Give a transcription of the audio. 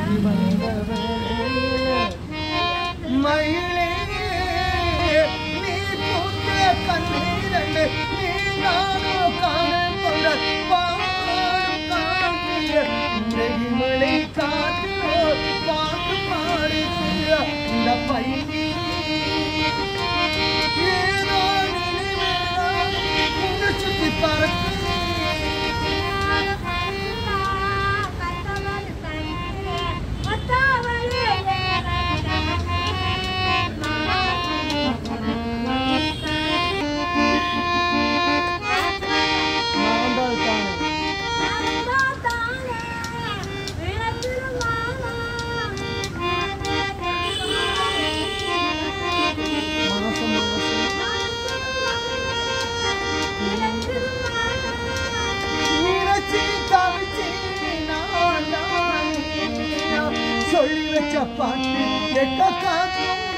மயிலே நீ பூத்த கண்ணீரண்டு நீ நானோ காணல் கொண்ட பாடும் காட்டிய நெறிமலை காற்றோ பாட்டு பாடுகிற இந்த பையன் ஏதோ நினைவெல்லாம் உன்னை சுத்தி பறக்க சொல்லி வச்ச பாட்டு கேட்க காக்கும்